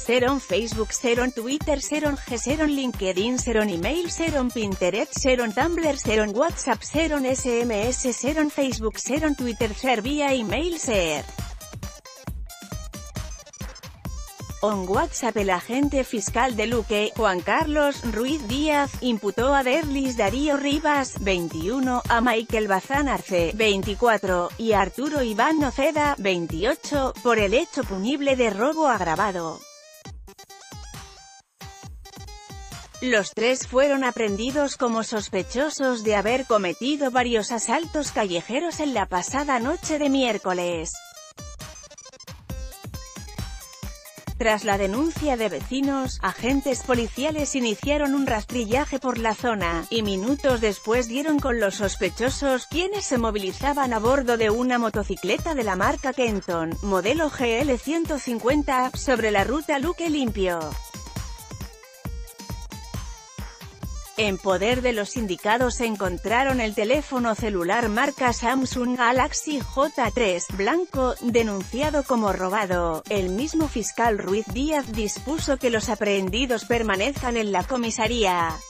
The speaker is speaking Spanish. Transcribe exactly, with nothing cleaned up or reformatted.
Xeron Facebook, Xeron Twitter, Xeron G, Xeron LinkedIn, Xeron Email, Xeron Pinterest, Xeron Tumblr, Xeron WhatsApp, Xeron S M S, Xeron Facebook, Xeron Twitter, Share vía email, Share. On WhatsApp. El agente fiscal de Luque, Juan Carlos Ruiz Díaz, imputó a Derlis Darío Rivas, veintiuno, a Michael Bazán Arce, veinticuatro, y a Arturo Iván Noceda, veintiocho, por el hecho punible de robo agravado. Los tres fueron aprehendidos como sospechosos de haber cometido varios asaltos callejeros en la pasada noche de miércoles. Tras la denuncia de vecinos, agentes policiales iniciaron un rastrillaje por la zona, y minutos después dieron con los sospechosos, quienes se movilizaban a bordo de una motocicleta de la marca Kenton, modelo G L ciento cincuenta, sobre la ruta Luque Limpio. En poder de los indicados encontraron el teléfono celular marca Samsung Galaxy J tres, blanco, denunciado como robado. El mismo fiscal Ruiz Díaz dispuso que los aprehendidos permanezcan en la comisaría.